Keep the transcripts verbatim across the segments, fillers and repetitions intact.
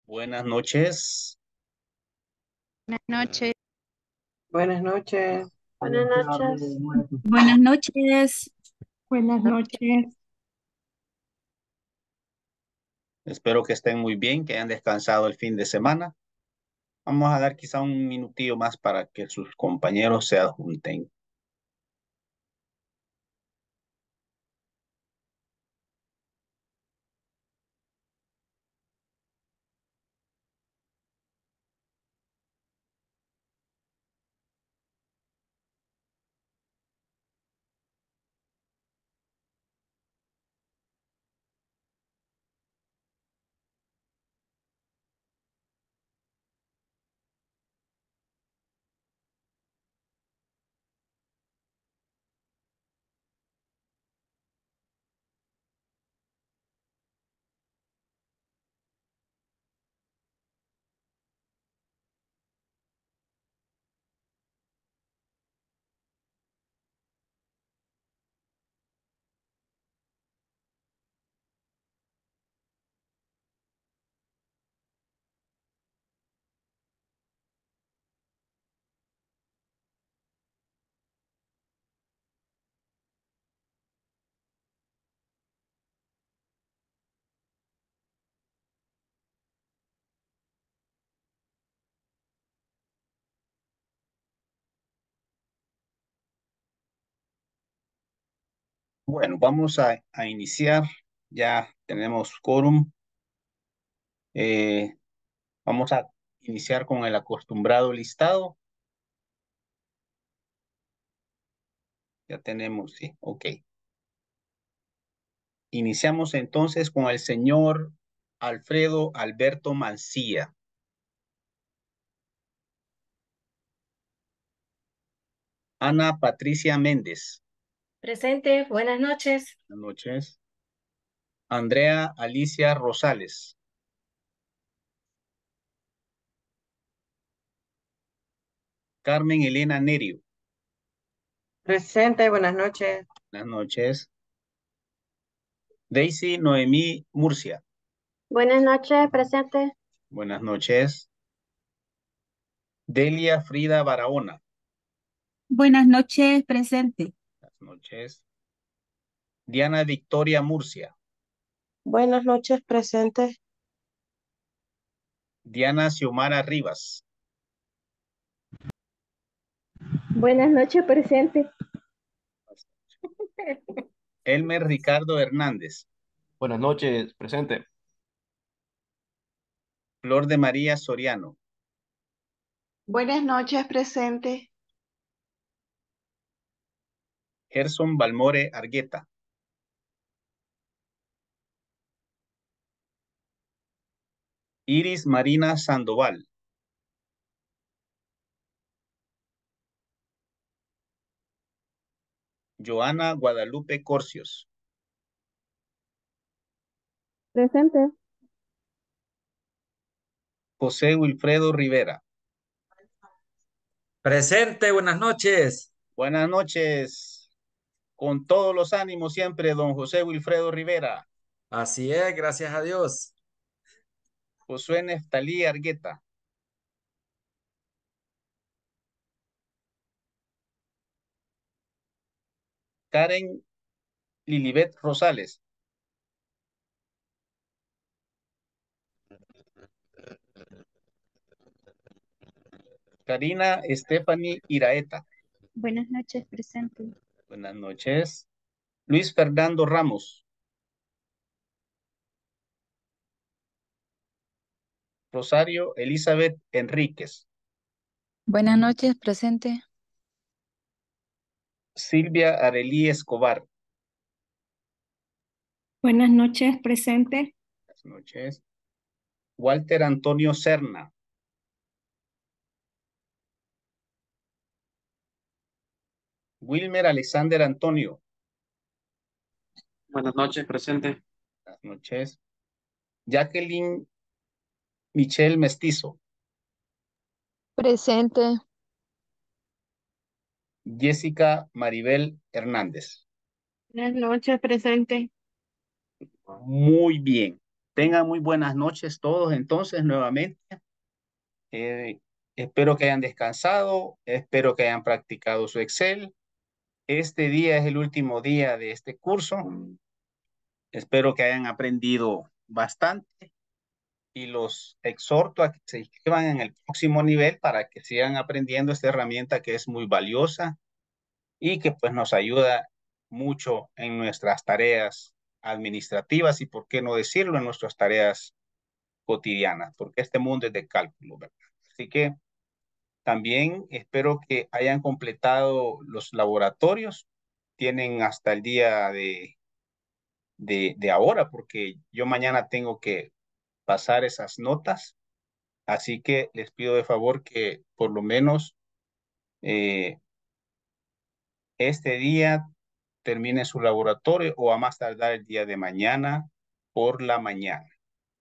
Buenas noches. Buenas noches. Buenas noches. Buenas noches. Buenas noches. Buenas noches. Espero que estén muy bien, que hayan descansado el fin de semana. Vamos a dar quizá un minutillo más para que sus compañeros se adjunten. Bueno, vamos a, a iniciar. Ya tenemos quórum. Eh, vamos a iniciar con el acostumbrado listado. Ya tenemos, sí, ok. Iniciamos entonces con el señor Alfredo Alberto Mancilla. Ana Patricia Méndez. Presente, buenas noches. Buenas noches. Andrea Alicia Rosales. Carmen Elena Nerio. Presente, buenas noches. Buenas noches. Daisy Noemí Murcia. Buenas noches, presente. Buenas noches. Delia Frida Barahona. Buenas noches, presente. Buenas noches. Diana Victoria Murcia. Buenas noches, presente. Diana Xiomara Rivas. Buenas noches, presente. Elmer Ricardo Hernández. Buenas noches, presente. Flor de María Soriano. Buenas noches, presente. Gerson Balmore Argueta. Iris Marina Sandoval. Joana Guadalupe Corcios. Presente. José Wilfredo Rivera. Presente, buenas noches. Buenas noches. Con todos los ánimos siempre, don José Wilfredo Rivera. Así es, gracias a Dios. Josué Neftalí Argueta. Karen Lilibet Rosales. Karina Stephanie Iraeta. Buenas noches, presente. Buenas noches. Luis Fernando Ramos. Rosario Elizabeth Enríquez. Buenas noches, presente. Silvia Arelí Escobar. Buenas noches, presente. Buenas noches. Walter Antonio Serna. Wilmer Alexander Antonio. Buenas noches, presente. Buenas noches. Jacqueline Michelle Mestizo. Presente. Jessica Maribel Hernández. Buenas noches, presente. Muy bien. tengan muy buenas noches todos entonces nuevamente. Eh, espero que hayan descansado, espero que hayan practicado su Excel. Este día es el último día de este curso. Espero que hayan aprendido bastante y los exhorto a que se inscriban en el próximo nivel para que sigan aprendiendo esta herramienta que es muy valiosa y que pues nos ayuda mucho en nuestras tareas administrativas y por qué no decirlo en nuestras tareas cotidianas, porque este mundo es de cálculo, ¿verdad? Así que también espero que hayan completado los laboratorios. Tienen hasta el día de, de, de ahora, porque yo mañana tengo que pasar esas notas. Así que les pido de favor que por lo menos eh, este día termine su laboratorio o a más tardar el día de mañana por la mañana.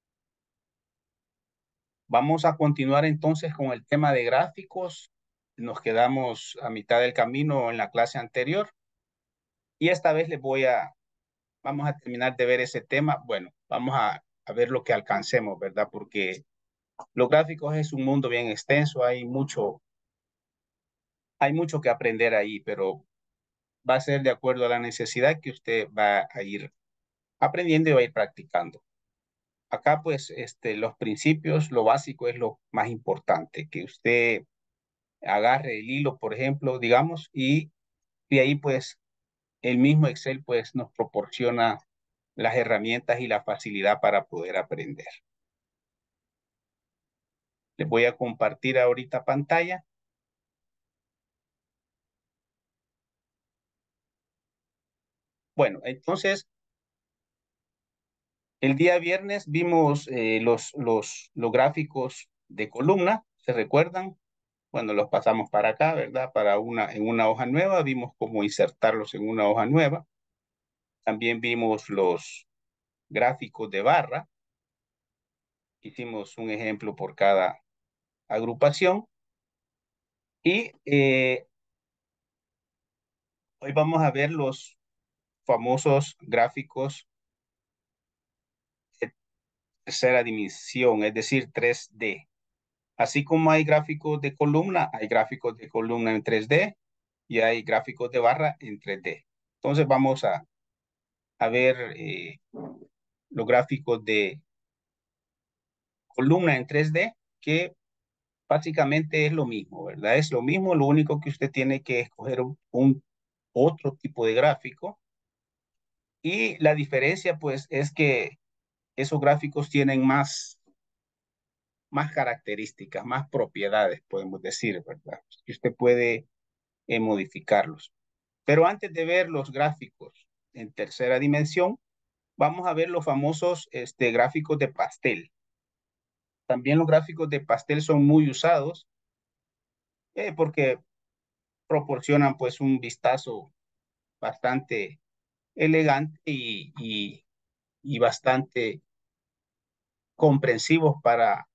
Vamos a continuar entonces con el tema de gráficos. Nos quedamos a mitad del camino en la clase anterior y esta vez les voy a, vamos a terminar de ver ese tema. Bueno, vamos a, a ver lo que alcancemos, ¿verdad? Porque los gráficos es un mundo bien extenso, hay mucho, hay mucho que aprender ahí, pero va a ser de acuerdo a la necesidad que usted va a ir aprendiendo y va a ir practicando. Acá, pues, este, los principios, lo básico es lo más importante, que usted agarre el hilo, por ejemplo, digamos, y de ahí, pues, el mismo Excel, pues, nos proporciona las herramientas y la facilidad para poder aprender. Les voy a compartir ahorita pantalla. Bueno, entonces, el día viernes vimos eh, los, los, los gráficos de columna, ¿se recuerdan? Cuando los pasamos para acá, ¿verdad? Para una, en una hoja nueva, vimos cómo insertarlos en una hoja nueva. También vimos los gráficos de barra. Hicimos un ejemplo por cada agrupación. Y eh, hoy vamos a ver los famosos gráficos de tercera dimensión, es decir, tres D. Así como hay gráficos de columna, hay gráficos de columna en tres D y hay gráficos de barra en tres D. Entonces vamos a, a ver eh, los gráficos de columna en tres D, que básicamente es lo mismo, ¿verdad? Es lo mismo, lo único que usted tiene que escoger un, un otro tipo de gráfico. Y la diferencia, pues, es que esos gráficos tienen más, más características, más propiedades, podemos decir, ¿verdad? Que usted puede eh, modificarlos. Pero antes de ver los gráficos en tercera dimensión, vamos a ver los famosos este, gráficos de pastel. También los gráficos de pastel son muy usados eh, porque proporcionan pues un vistazo bastante elegante y, y, y bastante comprensivos para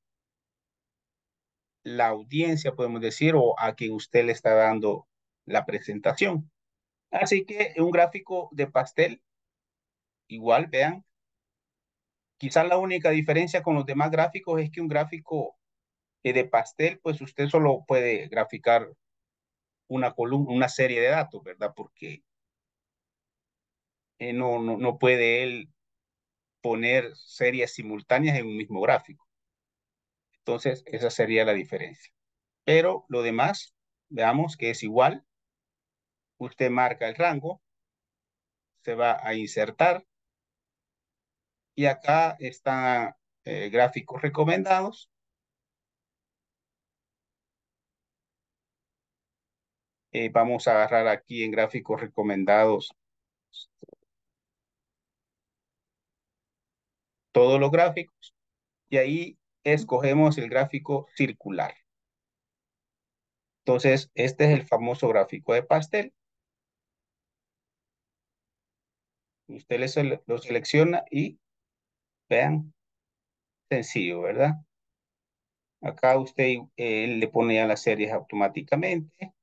la audiencia, podemos decir, o a quien usted le está dando la presentación. Así que un gráfico de pastel, igual, vean, quizás la única diferencia con los demás gráficos es que un gráfico eh, de pastel, pues usted solo puede graficar una columna, una serie de datos, ¿verdad? Porque eh, no, no, no puede él poner series simultáneas en un mismo gráfico. Entonces, esa sería la diferencia. Pero lo demás, veamos que es igual. Usted marca el rango, se va a insertar y acá están eh, gráficos recomendados. Eh, vamos a agarrar aquí en gráficos recomendados todos los gráficos y ahí escogemos el gráfico circular. Entonces, este es el famoso gráfico de pastel. Usted le, lo selecciona y vean, sencillo, ¿verdad? Acá usted eh, le pone ya las series automáticamente.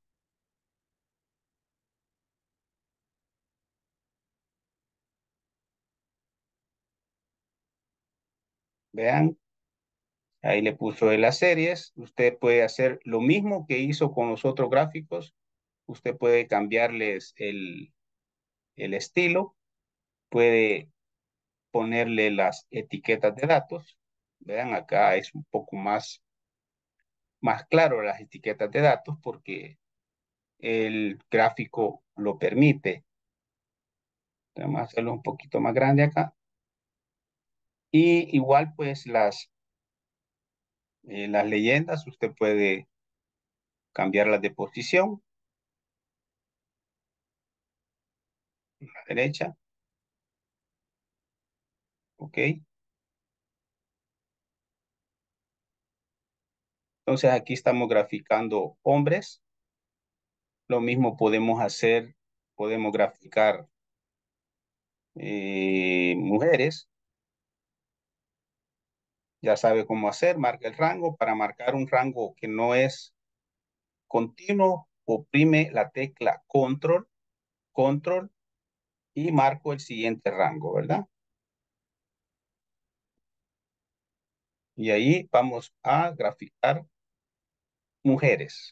Vean, ahí le puso de las series. Usted puede hacer lo mismo que hizo con los otros gráficos. Usted puede cambiarles el, el estilo, puede ponerle las etiquetas de datos. Vean, acá es un poco más, más claro las etiquetas de datos porque el gráfico lo permite. Vamos a hacerlo un poquito más grande acá. Y igual pues las, eh, las leyendas, usted puede cambiarlas de posición. A la derecha. Ok. Entonces aquí estamos graficando hombres. Lo mismo podemos hacer, podemos graficar eh, mujeres. Ya sabe cómo hacer, marca el rango. Para marcar un rango que no es continuo, oprime la tecla control, control y marco el siguiente rango, ¿verdad? Y ahí vamos a graficar mujeres.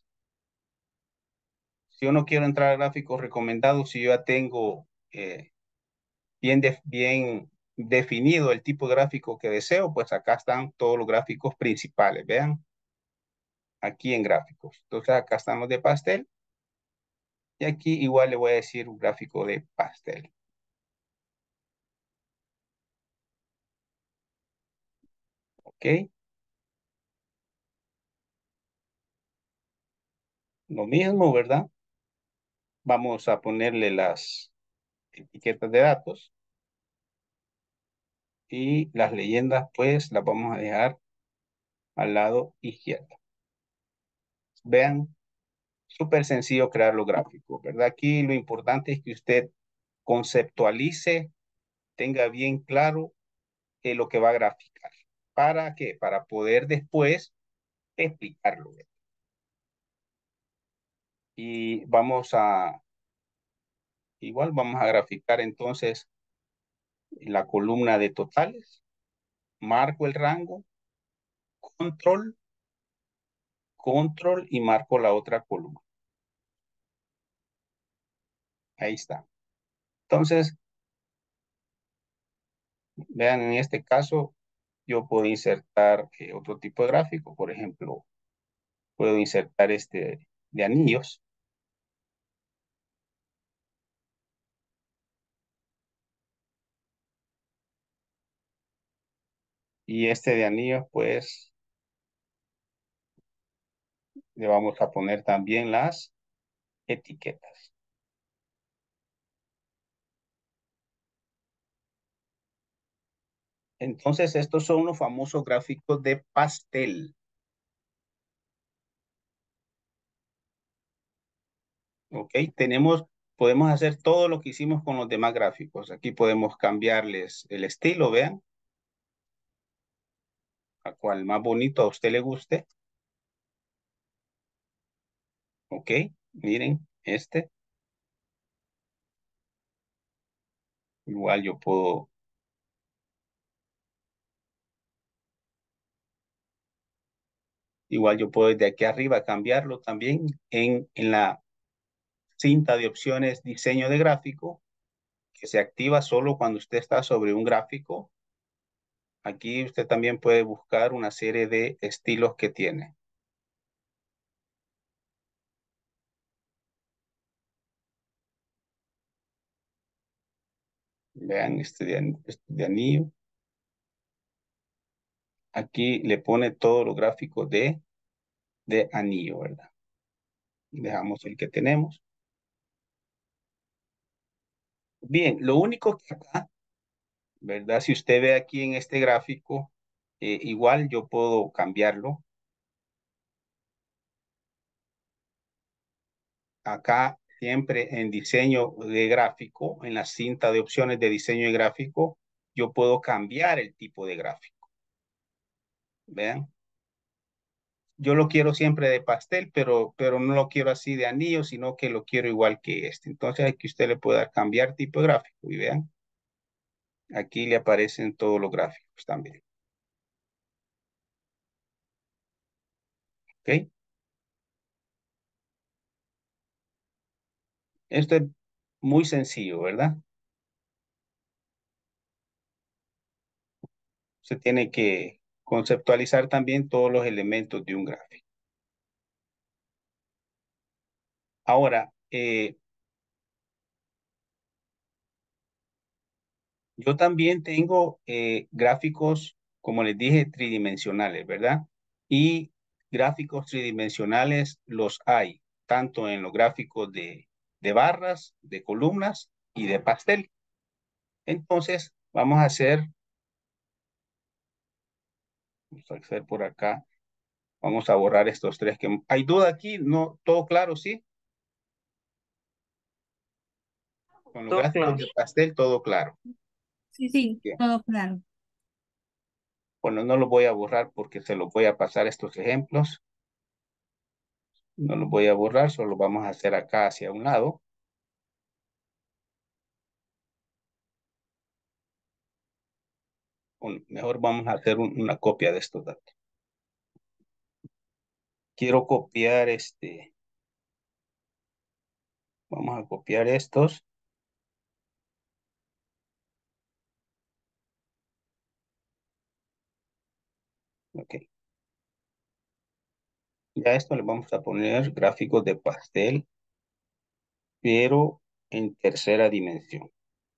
Si yo no quiero entrar a gráficos recomendados, si yo ya tengo eh, bien, de, bien definido el tipo de gráfico que deseo, pues acá están todos los gráficos principales. Vean, aquí en gráficos. Entonces acá están los de pastel. Y aquí igual le voy a decir un gráfico de pastel. Ok. Lo mismo, ¿verdad? Vamos a ponerle las etiquetas de datos. Y las leyendas, pues, las vamos a dejar al lado izquierdo. Vean, súper sencillo crear los gráficos, ¿verdad? Aquí lo importante es que usted conceptualice, tenga bien claro eh, lo que va a graficar. ¿Para qué? Para poder después explicarlo. Y vamos a, igual vamos a graficar entonces la columna de totales. Marco el rango, control, control y marco la otra columna. Ahí está. Entonces, vean, en este caso, yo puedo insertar eh, otro tipo de gráfico. Por ejemplo, puedo insertar este de anillos. Y este de anillos, pues, le vamos a poner también las etiquetas. Entonces, estos son los famosos gráficos de pastel. Ok, tenemos, podemos hacer todo lo que hicimos con los demás gráficos. Aquí podemos cambiarles el estilo, vean. A cual más bonito a usted le guste. Ok, miren, este. Igual yo puedo Igual yo puedo desde aquí arriba cambiarlo también en, en la cinta de opciones diseño de gráfico, que se activa solo cuando usted está sobre un gráfico. Aquí usted también puede buscar una serie de estilos que tiene. Vean este de, este de anillo. Aquí le pone todos los gráficos de, de anillo, ¿verdad? Dejamos el que tenemos. Bien, lo único que acá, ¿verdad? Si usted ve aquí en este gráfico, eh, igual yo puedo cambiarlo. Acá siempre en diseño de gráfico, en la cinta de opciones de diseño de gráfico, yo puedo cambiar el tipo de gráfico. Vean. Yo lo quiero siempre de pastel, pero, pero no lo quiero así de anillo, sino que lo quiero igual que este. Entonces aquí usted le puede dar cambiar tipo de gráfico y vean. Aquí le aparecen todos los gráficos también. ¿Ok? Esto es muy sencillo, ¿verdad? Se tiene que conceptualizar también todos los elementos de un gráfico. Ahora, eh, yo también tengo eh, gráficos, como les dije, tridimensionales, ¿verdad? Y gráficos tridimensionales los hay, tanto en los gráficos de, de barras, de columnas y de pastel. Entonces, vamos a hacer, vamos a hacer por acá, vamos a borrar estos tres. Que, ¿hay duda aquí? ¿No? ¿Todo claro? ¿Sí? Con los Todo gráficos claro. de pastel, todo claro. Sí, sí, Bien. todo claro. Bueno, no los voy a borrar porque se los voy a pasar estos ejemplos. No los voy a borrar, solo vamos a hacer acá hacia un lado. O mejor vamos a hacer un- una copia de estos datos. Quiero copiar este. Vamos a copiar estos. Ok. Ya esto le vamos a poner gráficos de pastel, pero en tercera dimensión.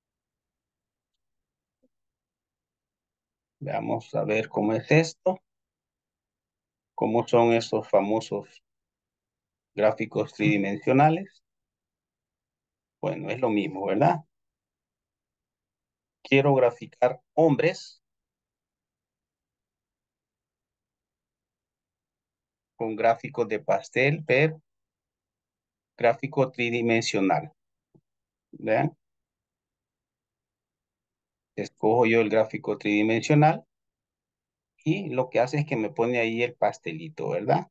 Vamos a ver cómo es esto. Cómo son estos famosos gráficos tridimensionales. Bueno, es lo mismo, ¿verdad? Quiero graficar hombres con gráficos de pastel, pero gráfico tridimensional. ¿Vean? Escojo yo el gráfico tridimensional y lo que hace es que me pone ahí el pastelito, ¿verdad?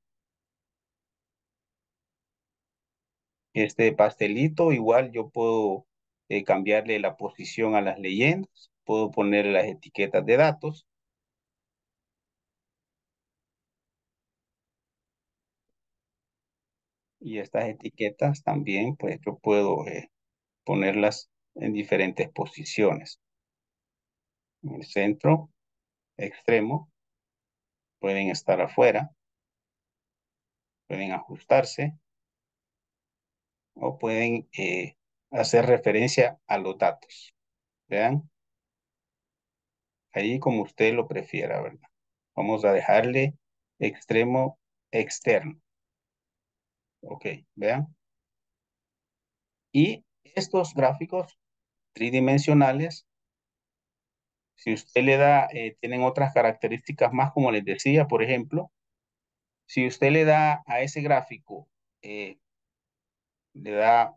Este pastelito igual yo puedo eh, cambiarle la posición a las leyendas, puedo ponerle las etiquetas de datos. Y estas etiquetas también, pues yo puedo eh, ponerlas en diferentes posiciones. En el centro, extremo, pueden estar afuera, pueden ajustarse o pueden eh, hacer referencia a los datos. Vean, ahí como usted lo prefiera, ¿verdad? Vamos a dejarle extremo externo. Ok, vean. Y estos gráficos tridimensionales, si usted le da, eh, tienen otras características más, como les decía, por ejemplo, si usted le da a ese gráfico, eh, le da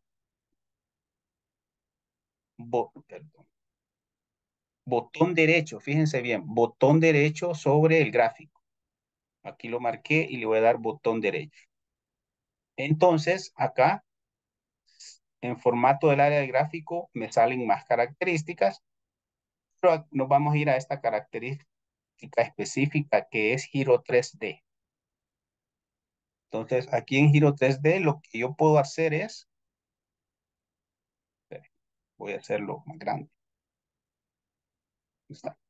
bo- perdón, botón derecho, fíjense bien, botón derecho sobre el gráfico. Aquí lo marqué y le voy a dar botón derecho. Entonces, acá, en formato del área de gráfico, me salen más características, pero nos vamos a ir a esta característica específica que es giro tres D. Entonces, aquí en giro tres D, lo que yo puedo hacer es, voy a hacerlo más grande. Ahí está.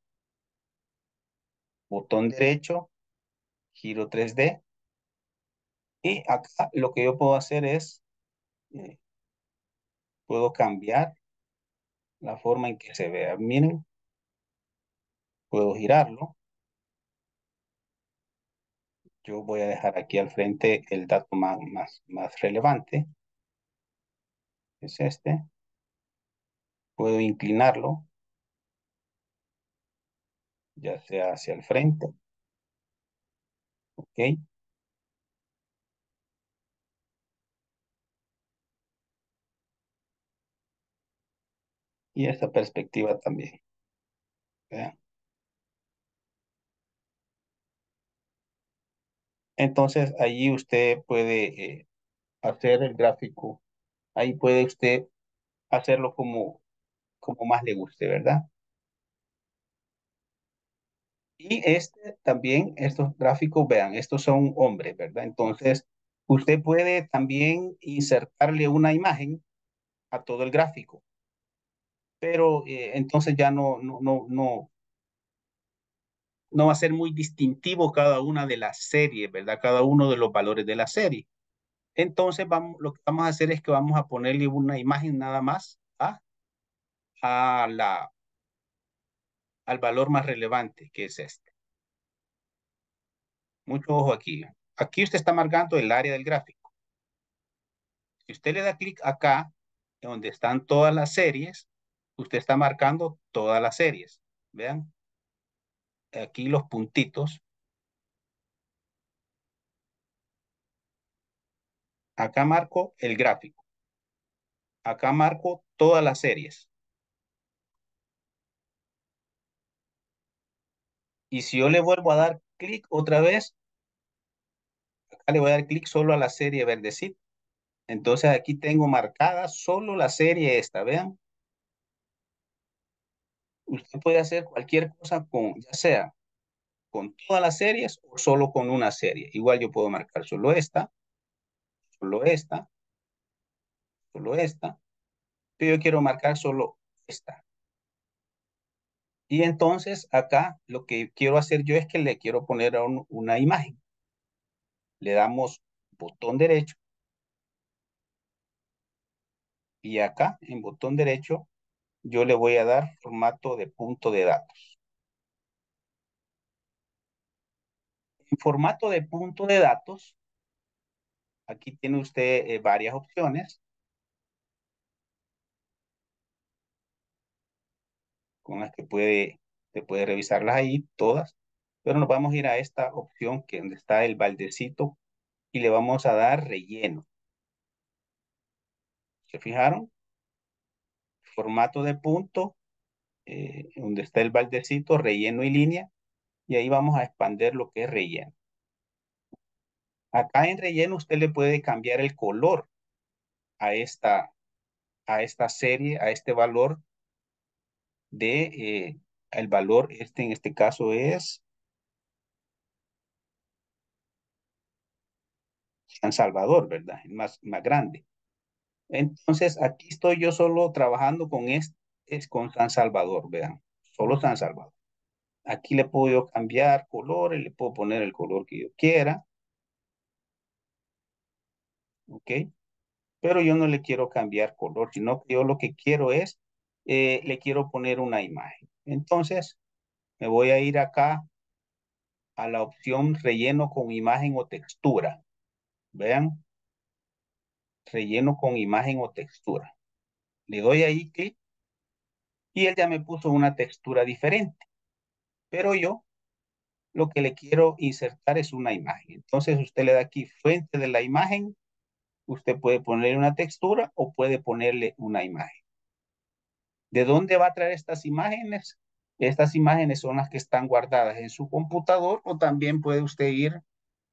Botón derecho, giro tres D. Y acá lo que yo puedo hacer es, eh, puedo cambiar la forma en que se vea. Miren, puedo girarlo. Yo voy a dejar aquí al frente el dato más, más, más relevante. Es este. Puedo inclinarlo, ya sea hacia el frente. ¿Ok? Y esta perspectiva también. ¿Vean? Entonces, allí usted puede eh, hacer el gráfico. Ahí puede usted hacerlo como, como más le guste, ¿verdad? Y este también, estos gráficos, vean, estos son hombres, ¿verdad? Entonces, usted puede también insertarle una imagen a todo el gráfico, pero eh, entonces ya no, no, no, no, no va a ser muy distintivo cada una de las series, ¿verdad? Cada uno de los valores de la serie. Entonces, vamos, lo que vamos a hacer es que vamos a ponerle una imagen nada más ¿ah? a la, al valor más relevante, que es este. Mucho ojo aquí. Aquí usted está marcando el área del gráfico. Si usted le da clic acá, donde están todas las series, usted está marcando todas las series. Vean, aquí los puntitos. Acá marco el gráfico. Acá marco todas las series. Y si yo le vuelvo a dar clic otra vez, acá le voy a dar clic solo a la serie verdecita. Entonces aquí tengo marcada solo la serie esta, vean. Usted puede hacer cualquier cosa con, ya sea con todas las series o solo con una serie. Igual yo puedo marcar solo esta, solo esta, solo esta, pero yo quiero marcar solo esta. Y entonces acá lo que quiero hacer yo es que le quiero poner a un, una imagen. Le damos botón derecho y acá en botón derecho yo le voy a dar formato de punto de datos. En formato de punto de datos, aquí tiene usted eh, varias opciones con las que puede, te puede revisarlas ahí todas, pero nos vamos a ir a esta opción que donde está el baldecito y le vamos a dar relleno. ¿Se fijaron? Formato de punto, eh, donde está el baldecito, relleno y línea, y ahí vamos a expandir lo que es relleno. Acá en relleno usted le puede cambiar el color a esta, a esta serie, a este valor de, eh, el valor, este en este caso es San Salvador, ¿verdad? El más, más grande. Entonces, aquí estoy yo solo trabajando con este, es con San Salvador, vean, solo San Salvador. Aquí le puedo yo cambiar colores, le puedo poner el color que yo quiera, ¿ok? Pero yo no le quiero cambiar color, sino que yo lo que quiero es, eh, le quiero poner una imagen. Entonces, me voy a ir acá a la opción relleno con imagen o textura. Vean, relleno con imagen o textura. Le doy ahí clic y él ya me puso una textura diferente. Pero yo lo que le quiero insertar es una imagen. Entonces usted le da aquí fuente de la imagen. Usted puede ponerle una textura o puede ponerle una imagen. ¿De dónde va a traer estas imágenes? Estas imágenes son las que están guardadas en su computador o también puede usted ir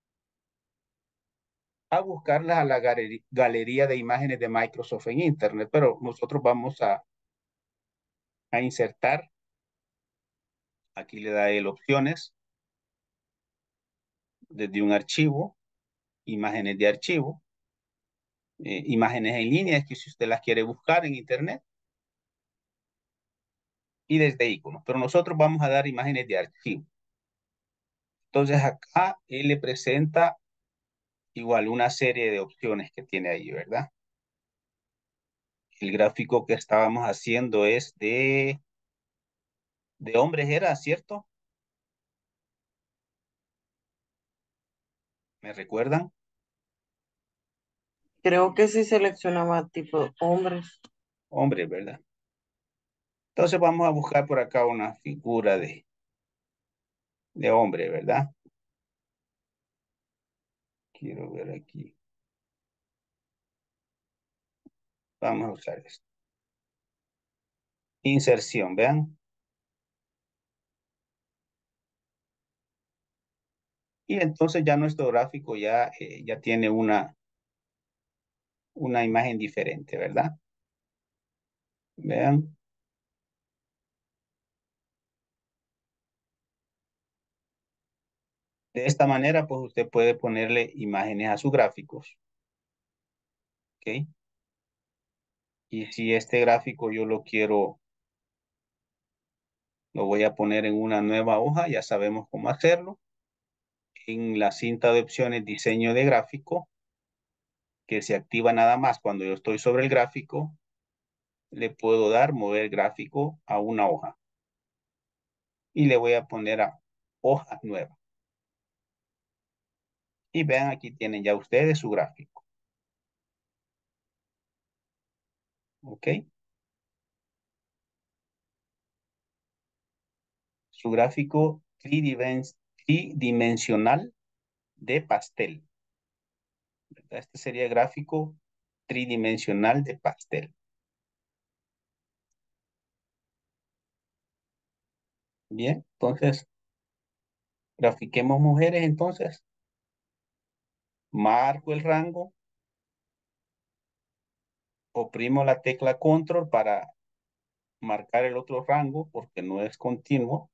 a buscarlas a la galería de imágenes de Microsoft en Internet. Pero nosotros vamos a, a insertar. Aquí le da el opciones desde un archivo, imágenes de archivo, eh, imágenes en línea, es que si usted las quiere buscar en Internet, y desde iconos. Pero nosotros vamos a dar imágenes de archivo. Entonces acá él le presenta igual una serie de opciones que tiene ahí, ¿verdad? El gráfico que estábamos haciendo es de, de hombres, ¿era cierto? ¿Me recuerdan? Creo que sí seleccionaba tipo hombres. Hombres, ¿verdad? Entonces vamos a buscar por acá una figura de, de hombre, ¿verdad? Quiero ver aquí. Vamos a usar esto. Inserción, vean. Y entonces ya nuestro gráfico ya, eh, ya tiene una, una imagen diferente, ¿verdad? Vean. De esta manera, pues usted puede ponerle imágenes a sus gráficos. ¿Ok? Y si este gráfico yo lo quiero, lo voy a poner en una nueva hoja, ya sabemos cómo hacerlo. En la cinta de opciones, diseño de gráfico, que se activa nada más cuando yo estoy sobre el gráfico, le puedo dar mover gráfico a una hoja. Y le voy a poner a hoja nueva. Y vean, aquí tienen ya ustedes su gráfico. ¿Ok? Su gráfico tridimensional de pastel. Este sería el gráfico tridimensional de pastel. Bien, entonces, grafiquemos mujeres entonces. Marco el rango. Oprimo la tecla control para marcar el otro rango porque no es continuo.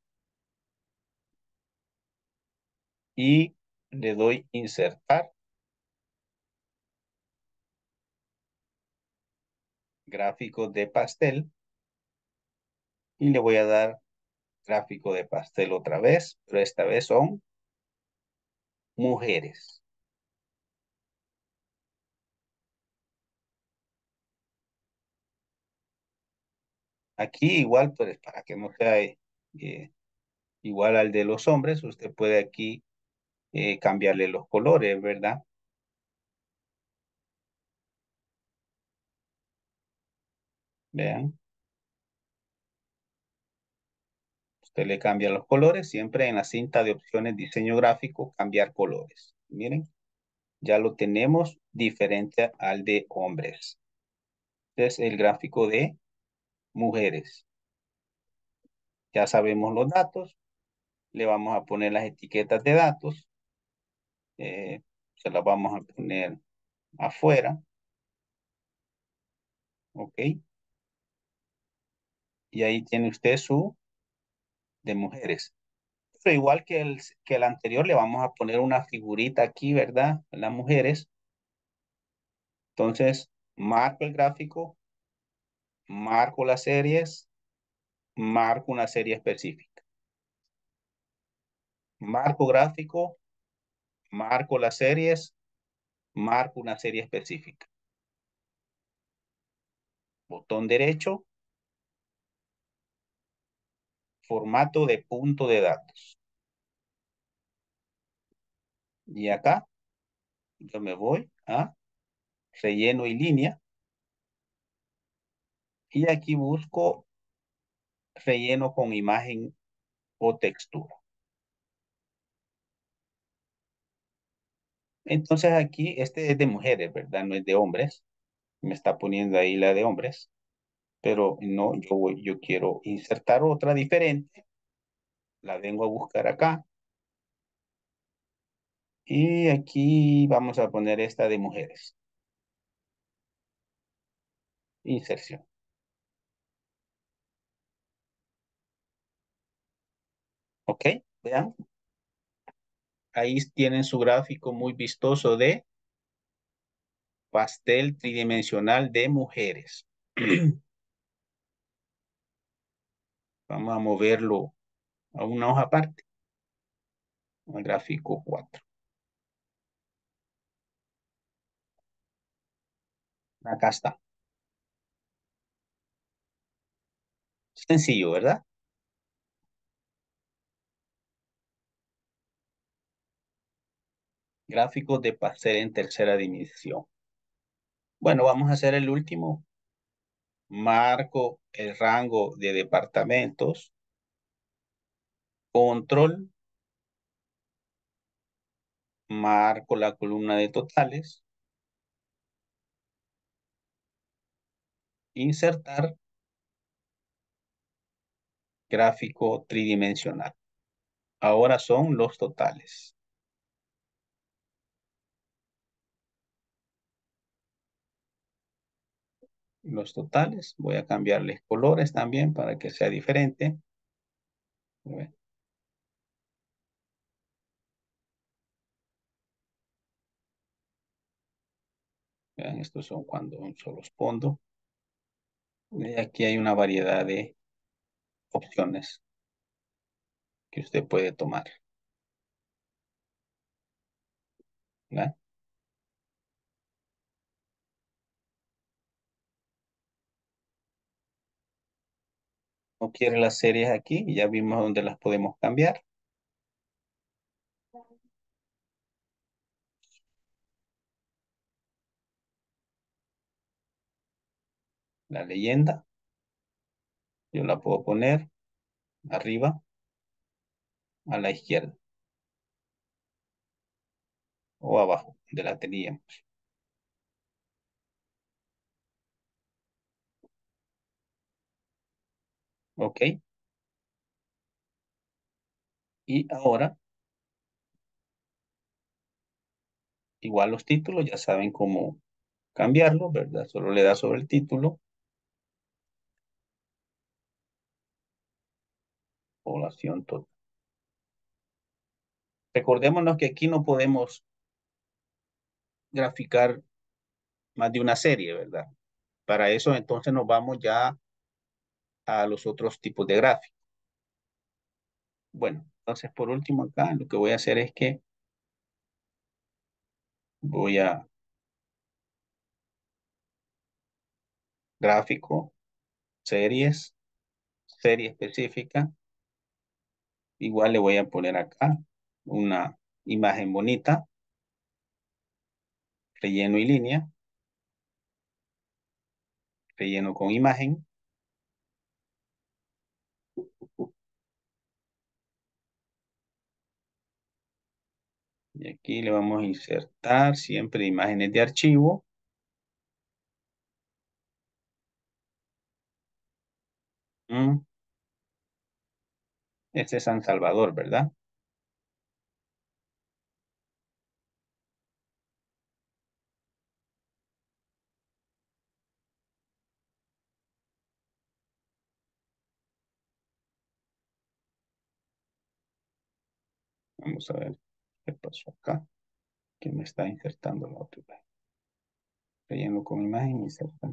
Y le doy insertar. Gráfico de pastel. Y le voy a dar gráfico de pastel otra vez, pero esta vez son mujeres. Aquí igual, pues para que no sea eh, eh, igual al de los hombres, usted puede aquí eh, cambiarle los colores, ¿verdad? Vean. Usted le cambia los colores, siempre en la cinta de opciones diseño gráfico, cambiar colores. Miren, ya lo tenemos diferente al de hombres. Este es el gráfico de mujeres. Ya sabemos los datos. Le vamos a poner las etiquetas de datos. Eh, se las vamos a poner afuera. Ok. Y ahí tiene usted su de mujeres. Pero igual que el, que el anterior, le vamos a poner una figurita aquí, ¿verdad? Las mujeres. Entonces, marco el gráfico, marco las series, marco una serie específica. Marco gráfico, marco las series, marco una serie específica. Botón derecho, formato de punto de datos. Y acá yo me voy a relleno y línea. Y aquí busco relleno con imagen o textura. Entonces aquí, este es de mujeres, ¿verdad? No es de hombres. Me está poniendo ahí la de hombres. Pero no, yo, voy, yo quiero insertar otra diferente. La vengo a buscar acá. Y aquí vamos a poner esta de mujeres. Inserción. Ok, vean. Ahí tienen su gráfico muy vistoso de pastel tridimensional de mujeres. Vamos a moverlo a una hoja aparte. Al gráfico cuatro. Acá está. Sencillo, ¿verdad? Gráficos de pastel en tercera dimensión. Bueno, vamos a hacer el último. Marco el rango de departamentos. Control. Marco la columna de totales. Insertar. Gráfico tridimensional. Ahora son los totales. Los totales. Voy a cambiarles colores también para que sea diferente. Vean, estos son cuando solo los pongo. Y aquí hay una variedad de opciones que usted puede tomar. ¿Verdad? No quiere las series aquí, ya vimos dónde las podemos cambiar. La leyenda, yo la puedo poner arriba, a la izquierda o abajo, de la teníamos. Ok. Y ahora, igual los títulos, ya saben cómo cambiarlo, ¿verdad? Solo le da sobre el título. Población total. Recordémonos que aquí no podemos graficar más de una serie, ¿verdad? Para eso entonces nos vamos ya a los otros tipos de gráficos. Bueno, entonces por último acá lo que voy a hacer es que voy a gráfico, series, serie específica. Igual le voy a poner acá una imagen bonita, relleno y línea, relleno con imagen. Y aquí le vamos a insertar siempre imágenes de archivo. Mm, Este es San Salvador, ¿verdad? Vamos a ver qué pasó acá. Que me está insertando la otra imagen. Relleno con imagen, inserta.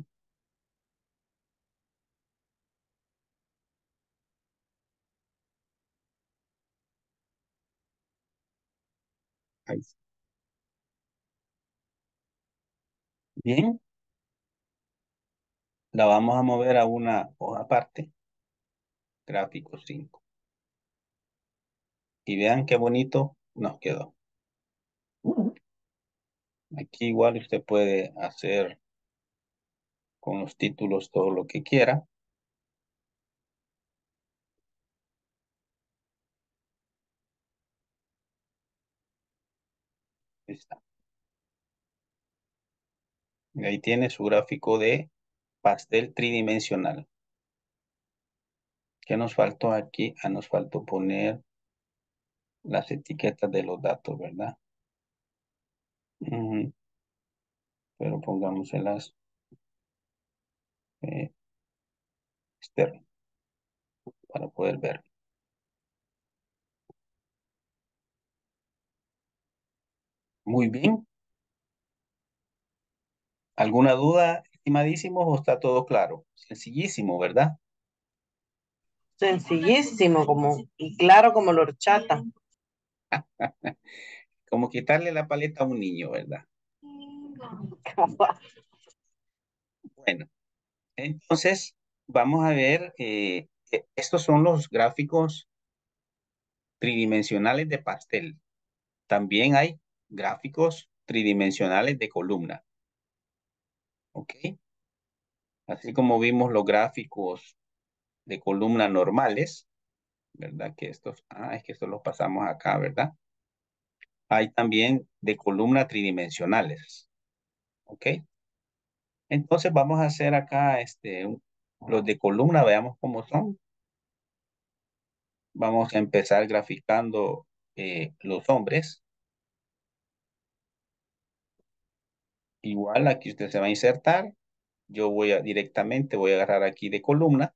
Ahí está. Bien, la vamos a mover a una hoja aparte. Gráfico cinco. Y vean qué bonito nos quedó. Aquí igual usted puede hacer con los títulos todo lo que quiera. Ahí está. Y ahí tiene su gráfico de pastel tridimensional. ¿Qué nos faltó aquí? Ah, nos faltó poner las etiquetas de los datos, ¿verdad? Ujú. Pero pongámoselas eh, externo para poder ver. Muy bien. ¿Alguna duda, estimadísimo, o está todo claro? Sencillísimo, ¿verdad? Sencillísimo como, y claro como la horchata. Como quitarle la paleta a un niño, ¿verdad? Bueno, entonces vamos a ver, eh, eh, estos son los gráficos tridimensionales de pastel. También hay gráficos tridimensionales de columna. ¿Ok? Así como vimos los gráficos de columna normales, ¿verdad? Que estos, ah, es que estos los pasamos acá, ¿verdad? Hay también de columna tridimensionales. ¿Ok? Entonces vamos a hacer acá este, un- los de columna, veamos cómo son. Vamos a empezar graficando eh, los hombres. Igual aquí usted se va a insertar. Yo voy a directamente, voy a agarrar aquí de columna,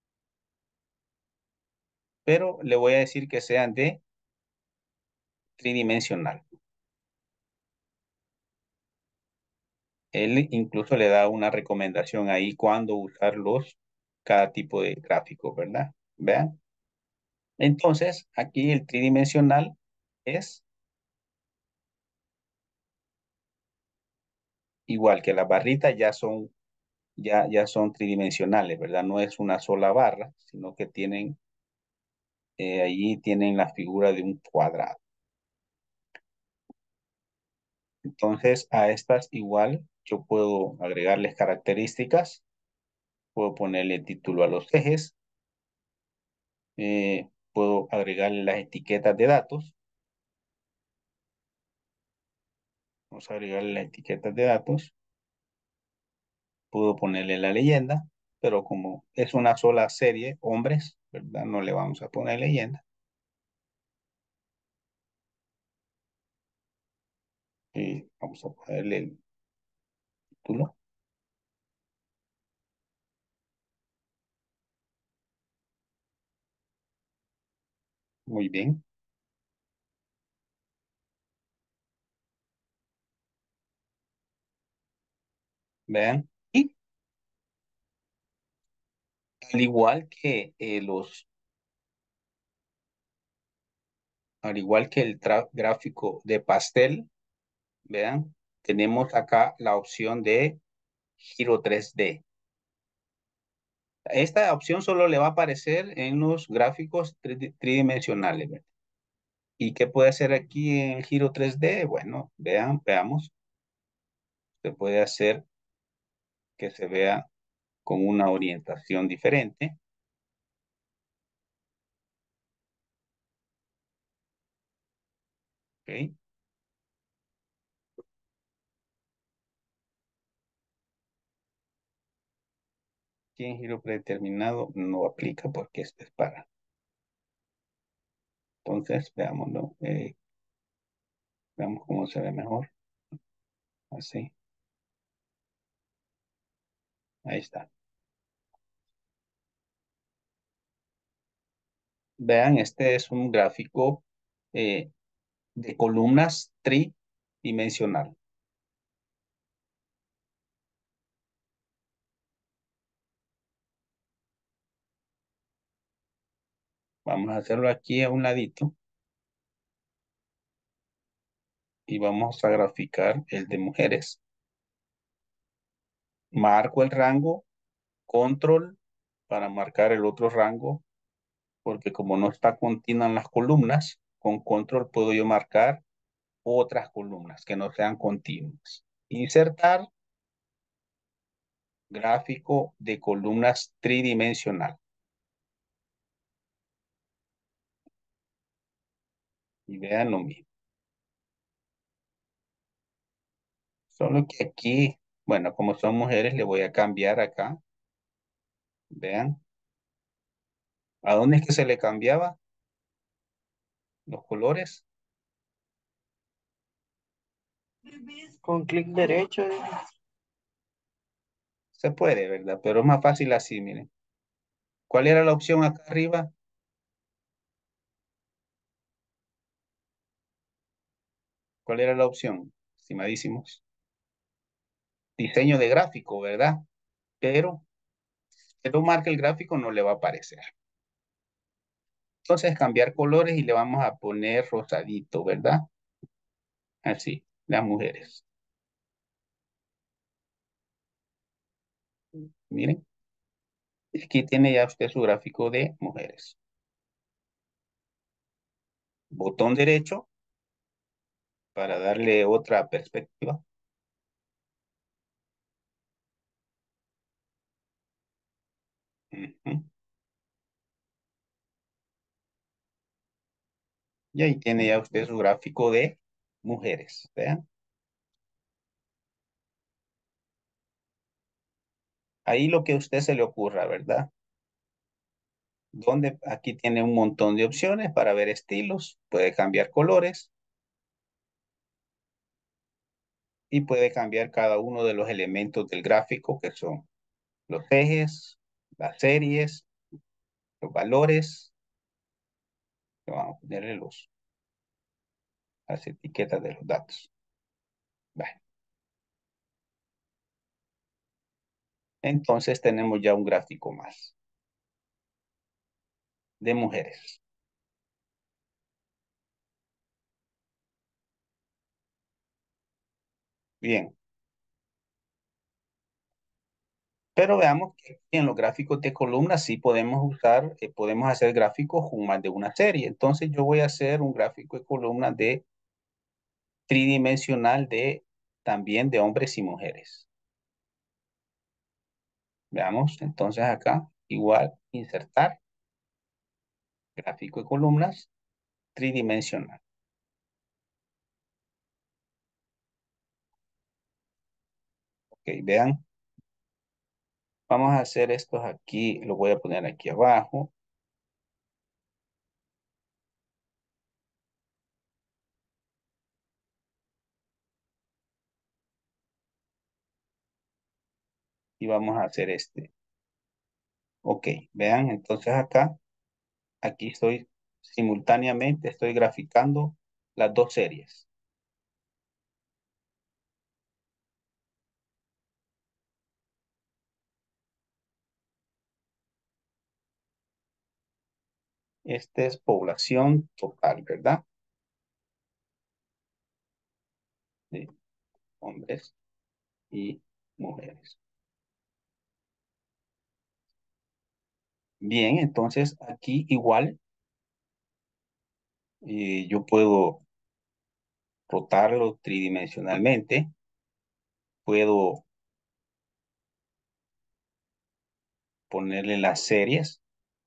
pero le voy a decir que sean de tridimensional. Él incluso le da una recomendación ahí cuándo usarlos, cada tipo de gráfico, ¿verdad? Vean. Entonces, aquí el tridimensional es igual que las barritas ya son, ya, ya son tridimensionales, ¿verdad? No es una sola barra, sino que tienen, eh, allí tienen la figura de un cuadrado. Entonces, a estas igual yo puedo agregarles características, puedo ponerle título a los ejes, eh, puedo agregarle las etiquetas de datos. Vamos a agregarle las etiquetas de datos. Puedo ponerle la leyenda, pero como es una sola serie, hombres, ¿verdad? No le vamos a poner leyenda. Y vamos a ponerle el título. Muy bien. Vean. Y al igual que eh, los, al igual que el tra- gráfico de pastel, vean, tenemos acá la opción de giro tres D. Esta opción solo le va a aparecer en los gráficos tri- tridimensionales, ¿verdad? ¿Y qué puede hacer aquí en el giro tres D? Bueno, vean, veamos. Se puede hacer que se vea con una orientación diferente. ¿Ok? Aquí en giro predeterminado no aplica porque esto es para. Entonces, veámoslo. eh, veamos cómo se ve mejor. Así. Ahí está. Vean, este es un gráfico eh, de columnas tridimensional. Vamos a hacerlo aquí a un ladito. Y vamos a graficar el de mujeres. Marco el rango, control, para marcar el otro rango, porque como no está continua en las columnas, con control puedo yo marcar otras columnas que no sean continuas. Insertar gráfico de columnas tridimensional. Y vean lo mismo. Solo que aquí, bueno, como son mujeres, le voy a cambiar acá. Vean. ¿A dónde es que se le cambiaba los colores? Con clic derecho. Se puede, ¿verdad? Pero es más fácil así, miren. ¿Cuál era la opción acá arriba? ¿Cuál era la opción, estimadísimos? Diseño de gráfico, ¿verdad? Pero, pero marca el gráfico no le va a aparecer. Entonces, cambiar colores y le vamos a poner rosadito, ¿verdad? Así, las mujeres. Miren, aquí tiene ya usted su gráfico de mujeres. Botón derecho para darle otra perspectiva. Ujú. Y ahí tiene ya usted su gráfico de mujeres, ¿vean? Ahí lo que a usted se le ocurra, ¿verdad? Donde aquí tiene un montón de opciones para ver estilos, puede cambiar colores y puede cambiar cada uno de los elementos del gráfico que son los ejes, las series, los valores. Vamos a ponerle los, las etiquetas de los datos. Vale. Entonces tenemos ya un gráfico más de mujeres. Bien. Pero veamos que en los gráficos de columnas sí podemos usar, eh, podemos hacer gráficos con más de una serie. Entonces yo voy a hacer un gráfico de columnas de tridimensional de también de hombres y mujeres. Veamos, entonces acá igual insertar gráfico de columnas tridimensional. Ok, vean. Vamos a hacer estos aquí, lo voy a poner aquí abajo. Y vamos a hacer este. Ok, vean, entonces acá, aquí estoy simultáneamente, estoy graficando las dos series. Esta es población total, ¿verdad? De hombres y mujeres. Bien, entonces aquí igual eh, yo puedo rotarlo tridimensionalmente. Puedo ponerle las series,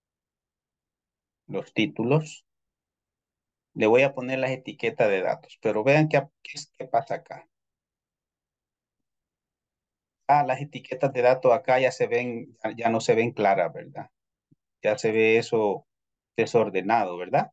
los títulos. Le voy a poner las etiquetas de datos, pero vean qué, qué, qué pasa acá. Ah, las etiquetas de datos acá ya se ven, ya, ya no se ven claras, ¿verdad? Ya se ve eso desordenado, ¿verdad?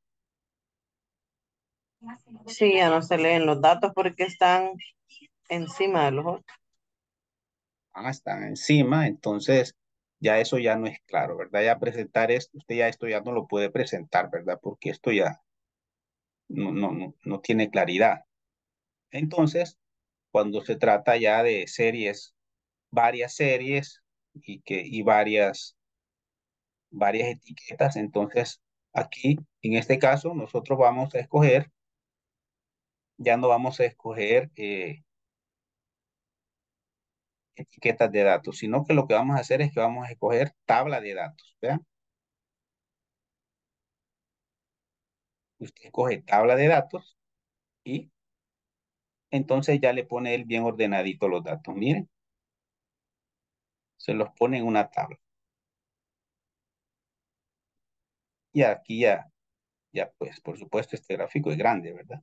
Sí, ya no se leen los datos porque están encima de los otros. Ah, están encima, entonces ya eso ya no es claro, ¿verdad? Ya presentar esto, usted ya esto ya no lo puede presentar, ¿verdad? Porque esto ya no, no, no, no tiene claridad. Entonces, cuando se trata ya de series, varias series y, que, y varias, varias etiquetas, entonces aquí, en este caso, nosotros vamos a escoger, ya no vamos a escoger eh, etiquetas de datos, sino que lo que vamos a hacer es que vamos a escoger tabla de datos, ¿vean? Usted escoge tabla de datos y entonces ya le pone él bien ordenadito los datos. Miren, se los pone en una tabla. Y aquí ya, ya pues, por supuesto, este gráfico es grande, ¿verdad?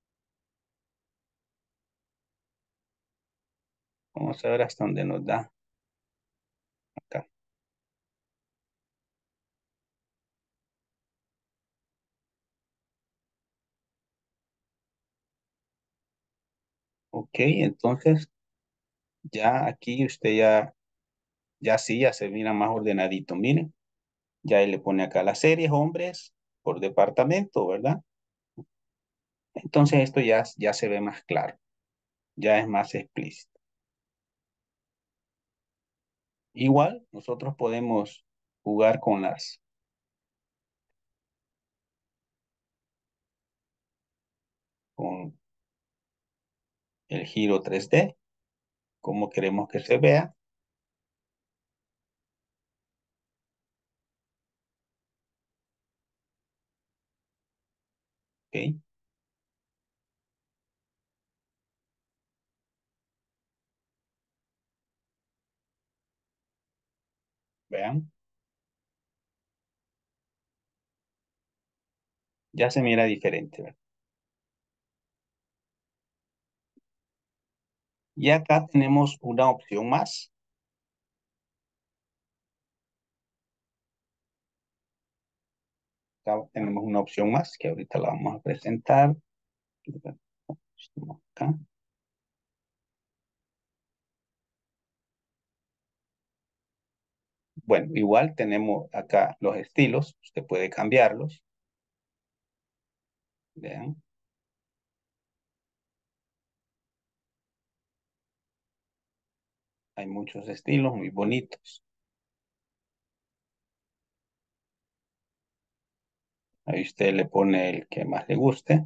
Vamos a ver hasta dónde nos da acá. Ok, entonces ya aquí usted ya, ya sí, ya se mira más ordenadito. Miren, ya él le pone acá las series, hombres, por departamento, ¿verdad? Entonces esto ya, ya se ve más claro, ya es más explícito. Igual, nosotros podemos jugar con las, con el giro tres D, como queremos que se vea. Ok, vean, ya se mira diferente, ¿verdad? Y acá tenemos una opción más. Acá tenemos una opción más que ahorita la vamos a presentar. Acá. Bueno, igual tenemos acá los estilos. Usted puede cambiarlos. Vean. Hay muchos estilos muy bonitos. Ahí usted le pone el que más le guste.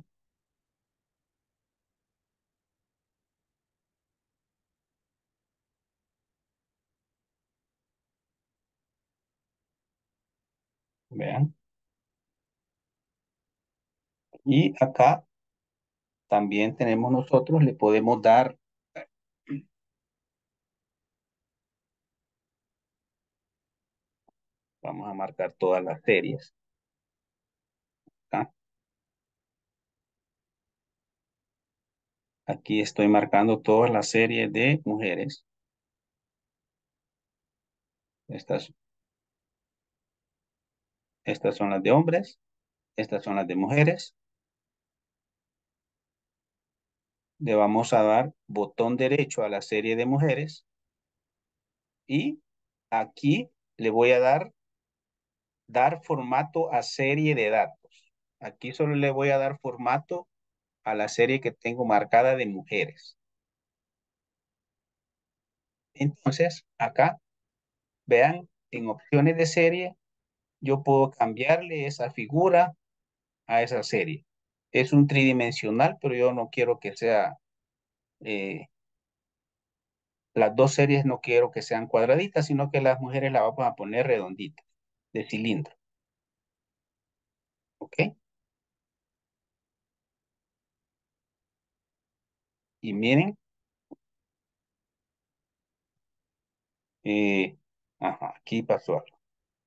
Vean. Y acá también tenemos nosotros, le podemos dar, vamos a marcar todas las series. Acá. Aquí estoy marcando todas las series de mujeres. Estas, estas son las de hombres. Estas son las de mujeres. Le vamos a dar botón derecho a la serie de mujeres. Y aquí le voy a dar, dar formato a serie de datos. Aquí solo le voy a dar formato a la serie que tengo marcada de mujeres. Entonces, acá, vean, en opciones de serie, yo puedo cambiarle esa figura a esa serie. Es un tridimensional, pero yo no quiero que sea, eh, las dos series no quiero que sean cuadraditas, sino que las mujeres la vamos a poner redonditas, de cilindro. ¿Ok? Y miren, eh, ajá, aquí pasó algo.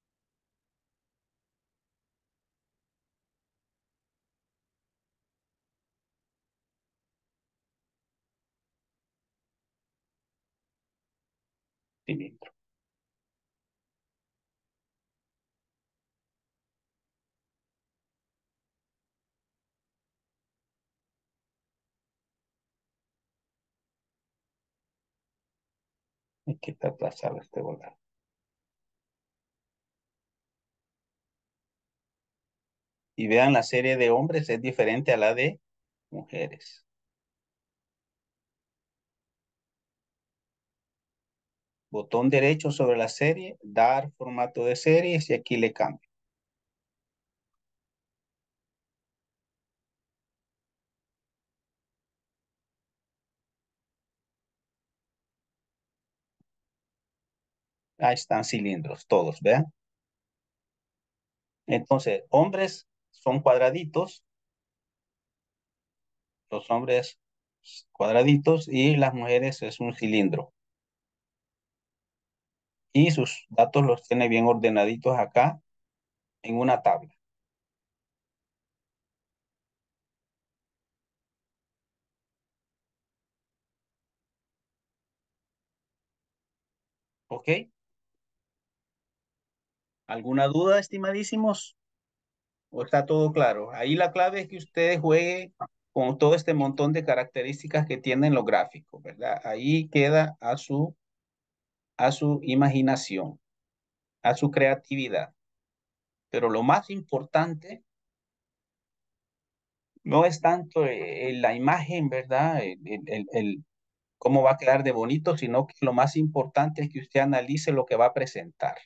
Cilindro. Hay que está aplazado este volar. Y vean, la serie de hombres es diferente a la de mujeres. Botón derecho sobre la serie, dar formato de series y aquí le cambio. Ahí están cilindros, todos, vean. Entonces, hombres son cuadraditos, los hombres cuadraditos y las mujeres es un cilindro. Y sus datos los tiene bien ordenaditos acá en una tabla. ¿Ok? ¿Alguna duda, estimadísimos? ¿O está todo claro? Ahí la clave es que ustedes jueguen con todo este montón de características que tienen los gráficos, ¿verdad? Ahí queda a su, a su imaginación, a su creatividad. Pero lo más importante no es tanto eh, la imagen, ¿verdad? El, el, el- el cómo va a quedar de bonito, sino que lo más importante es que usted analice lo que va a presentar.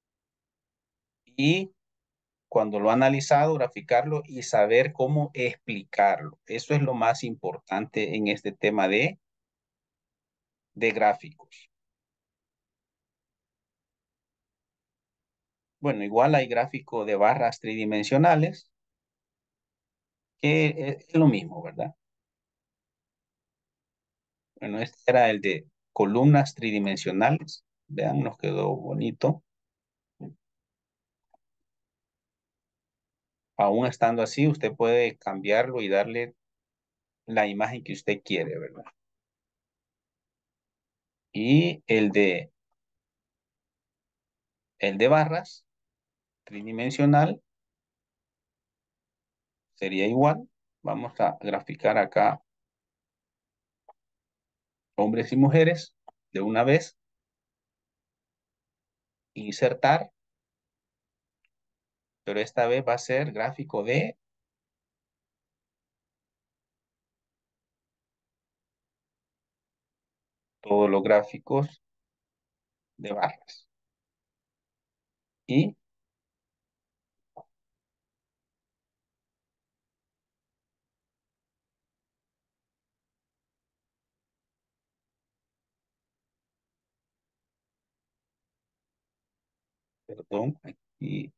Y cuando lo ha analizado, graficarlo y saber cómo explicarlo. Eso es lo más importante en este tema de, de gráficos. Bueno, igual hay gráfico de barras tridimensionales, que es lo mismo, ¿verdad? Bueno, este era el de columnas tridimensionales. Vean, nos quedó bonito. Aún estando así, usted puede cambiarlo y darle la imagen que usted quiere, ¿verdad? Y el de, el de barras tridimensional sería igual. Vamos a graficar acá hombres y mujeres de una vez. Insertar, pero esta vez va a ser gráfico de todos los gráficos de barras. Y perdón, aquí